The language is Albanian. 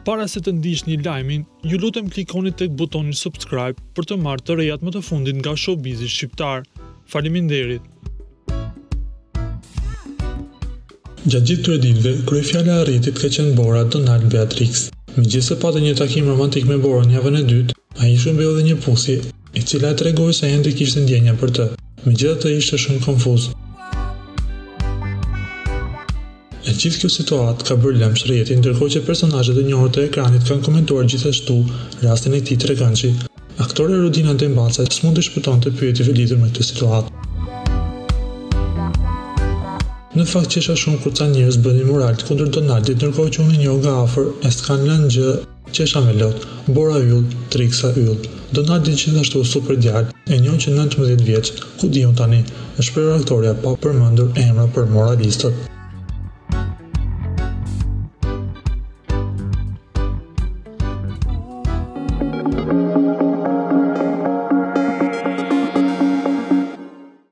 Para se të ndiqni lajmin, ju lutem klikoni tek butoni subscribe për të marrë të rejat më të fundit nga showbizi shqiptar. Faleminderit. Gjatë gjithë këtyre ditëve, kryefjala e arritjet ka qenë Bora Donald Beatrix. Megjithëse patë një takim romantik me Borën javën e dytë, ai shëmbeu edhe një pusje, e cila e tregoi se ende kishte ndjenja për të. Megjithatë ishte shumë konfuz. E gjithë kjo situatë ka bërë lëmsh rrjetin, ndërkohë që personazhet e njohur të ekranit kanë komentuar gjithashtu rastin e këtij tregançi. Aktore Rudina Dembaca s'mund të shpëtonte pyetjeve lidhur me këtë situatë. Në fakt qesha shumë kur ca njerëz bënin moral kundër Donaldit, ndërkohë që unë e njoh nga afër e s'kan lënë gjë, qesha me lot. Bora yll, Trixa yll. Donaldi gjithashtu super djalë, e njoh që 19 vjeç, ku diun tani, është shprehur aktoria pa përmendur emra për moralistët.